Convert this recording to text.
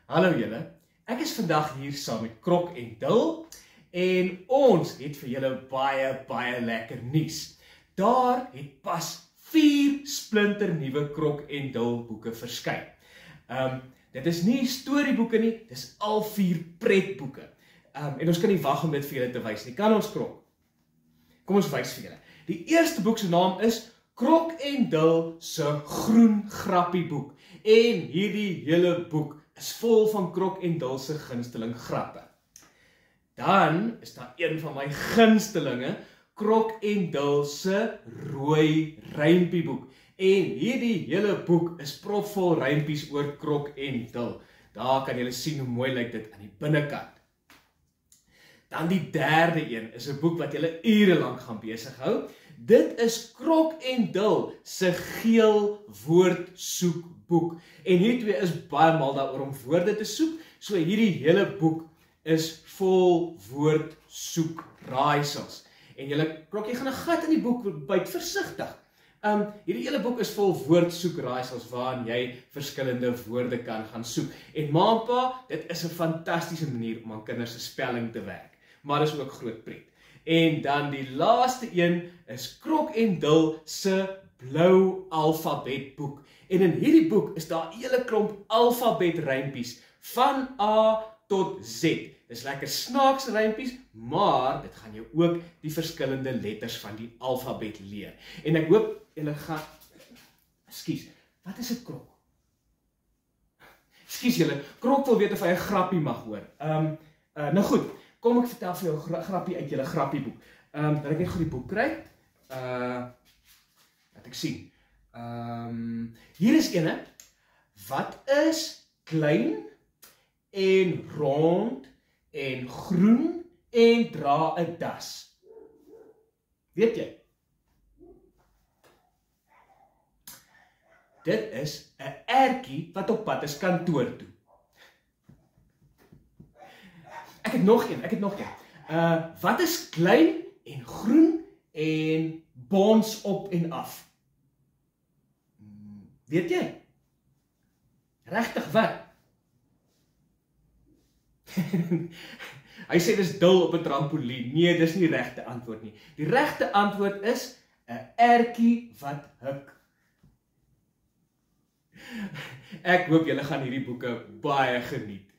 Hallo julle, ek is vandag hier saam met Krok en Dil en ons het vir julle baie lekker nuus. Daar het pas 4 splinternuwe Krok en Dil boeke verskyn. Dit is nie storieboeke nie, dis al 4 pretboeke. En ons kan nie wag om dit vir julle te wys nie. Kan ons, Krok? Kom ons wys vir julle. Die eerste boek se naam is Krok en Dil se groen grappieboek. En hierdie hele boek is vol van Krok en Dil se gunsteling grappe. Dan is daar een van my gunstelinge, Krok en Dil se rooi rympieboek. En hierdie hele boek is propvol rympies oor Krok en Dil. Daar kan julle sien hoe mooi lyk dit aan die binnekant. Dan die derde een is 'n boek wat julle ure lank gaan besig hou. Dit is Krok en Dil se geel woordsoekboek. En hierdie twee is baie mal daaroor om woorde te soek. So hierdie hele boek is vol woordsoekraaisels. En julle, Krok, jy gaan 'n gat in die boek byt, versigtig. Hierdie hele boek is vol woordsoekraaisels waarin jy verskillende woorde kan gaan soek. En ma en pa, dit is 'n fantastiese manier om aan kinders se spelling te werk. Maar dis ook groot pret. En dan die laaste een is Krok en Dil se blou alfabetboek. En in hierdie boek is daar 'n hele klomp alfabetrympies van A tot Z. Dis lekker snaakse rympies, maar dit gaan jou ook die verskillende letters van die alfabet leer. En ek hoop julle gaan... Ekskuus, wat is 'n krok? Ekskuus julle, Krok wil weet of hy 'n grappie mag hoor. Nou goed, kom ek vertel vir jou 'n grappie uit julle grappieboek. Dat ek net goed die boek kry. Laat ek sien. Hier is ene. Wat is klein en rond en groen en dra 'n das? Weet jy? Dit is 'n ertjie wat op pad is kantoor toe. Ek het nog een. Wat is klein en groen en bons op en af? Weet jy? Regtig wat? Hy sê dis Dil op 'n trampolien. Nee, dis nie regte antwoord nie. Die regte antwoord is 'n ertjie wat huk. Ek hoop julle gaan hierdie boeke baie geniet.